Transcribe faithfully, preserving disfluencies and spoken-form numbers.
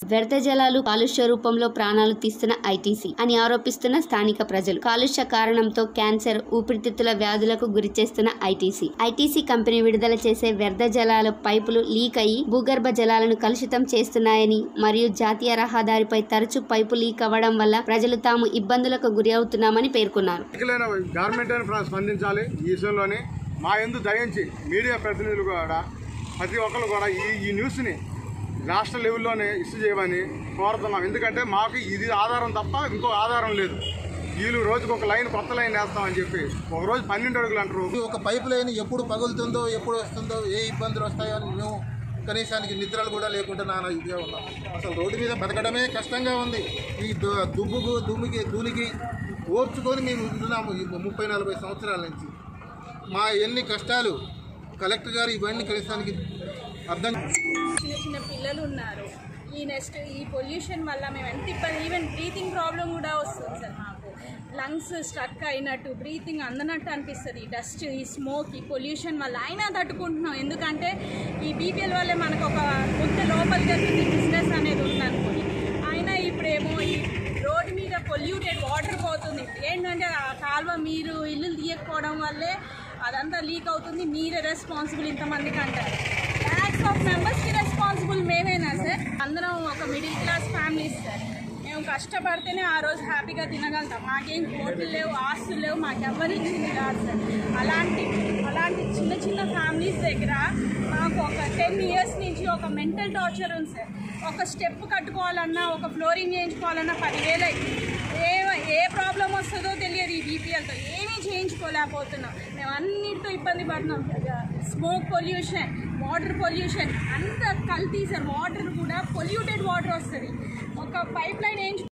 వ్యర్థ జలాలు కాలుష్య రూపంలో ప్రాణాలు తీస్తున్న ఐటీసీ అని ఆరోపిస్తున్న స్థానిక ప్రజలు. కాలుష్య కారణంతో క్యాన్సర్, ఊపిరితిత్తుల వ్యాధులకు గురి చేస్తున్న ఐటీసీ ఐటీసీ కంపెనీ విడుదల చేసే వ్యర్థ జలాల పైపులు లీక్ అయ్యి భూగర్భ జలాలను కలుషితం చేస్తున్నాయని మరియు జాతీయ రహదారిపై తరచూ పైపు లీక్ అవ్వడం వల్ల ప్రజలు తాము ఇబ్బందులకు గురి అవుతున్నామని పేర్కొన్నారు. మా యందు దయించి మీడియా ప్రతినిధులు కూడా ప్రతి ఒక్కరు కూడా ఈ ఈ న్యూస్ని రాష్ట్ర లెవెల్లోనే ఇష్యూ చేయమని కోరుతున్నాం. ఎందుకంటే మాకు ఇది ఆధారం తప్ప ఇంకో ఆధారం లేదు. వీళ్ళు రోజుకు ఒక లైన్ కొత్త లైన్ వేస్తామని చెప్పి ఒక రోజు పన్నెండు అడుగులు అంటారు. ఒక పైప్ లైన్ ఎప్పుడు పగులుతుందో, ఎప్పుడు వస్తుందో, ఏ ఇబ్బందులు వస్తాయో అని మేము కనీసానికి నిద్రలు కూడా లేకుండా నానా ఇదిగా ఉన్నాం. అసలు రోడ్డు మీద బతకడమే కష్టంగా ఉంది. ఈ దుమ్ముకు దుమ్ముకి ధూళికి ఓర్చుకొని మేము ఉంటున్నాము ఈ ముప్పై నలభై సంవత్సరాల నుంచి. మా ఎన్ని కష్టాలు కలెక్టర్ గారు ఇవన్నీ కనీసానికి అర్థం. చిన్న చిన్న పిల్లలు ఉన్నారు. ఈ నెక్స్ట్ ఈ పొల్యూషన్ వల్ల మేము ఎంత ఇబ్బంది, ఈవెన్ బ్రీతింగ్ ప్రాబ్లం కూడా వస్తుంది సార్. మాకు లంగ్స్ స్ట్రక్ అయినట్టు, బ్రీతింగ్ అందనట్టు అనిపిస్తుంది. ఈ డస్ట్, ఈ స్మోక్, ఈ పొల్యూషన్ వల్ల అయినా తట్టుకుంటున్నాం. ఎందుకంటే ఈ బీపీఎల్ వల్లే మనకు ఒక కొంత లోపలికి వెళ్తుంది బిజినెస్ అనేది ఉందనుకోని. అయినా ఇప్పుడేమో ఈ రోడ్డు మీద పొల్యూటెడ్ వాటర్ పోతుంది. ఏంటంటే ఆ కాలువ మీరు ఇల్లు తీయకపోవడం వల్లే అదంతా లీక్ అవుతుంది. మీరే రెస్పాన్సిబుల్ ఇంతమందికి అంటారు. ల్యాక్స్ ఆఫ్ మెంబర్స్కి రెస్పాన్సిబుల్ మేమేనా సార్? అందరం ఒక మిడిల్ క్లాస్ ఫ్యామిలీస్ సార్. మేము కష్టపడితేనే ఆ రోజు హ్యాపీగా తినగలుగుతాం. మాకేం కోట్లు లేవు, ఆస్తులు లేవు, మాకెవ్వరు ఇచ్చింది కాదు సార్. అలాంటి అలాంటి చిన్న చిన్న ఫ్యామిలీస్ దగ్గర మాకు ఒక టెన్ ఇయర్స్ నుంచి ఒక మెంటల్ టార్చర్ ఉంది సార్. ఒక స్టెప్ కట్టుకోవాలన్నా, ఒక ఫ్లోరింగ్ చేయించుకోవాలన్నా పదివేలు అవుతుంది. ఏ ఏ ప్రాబ్లం వస్తుందో తెలియదు. ఈ బీపీఎల్తో ఏమీ చేయించుకోలేకపోతున్నాం. మేము అన్నిటితో ఇబ్బంది పడుతున్నాం. స్మోక్ పొల్యూషన్, వాటర్ పొల్యూషన్ అంతా కల్తీ సార్. వాటర్ కూడా పొల్యూటెడ్ వాటర్ వస్తుంది. ఒక పైప్ లైన్ వేయించు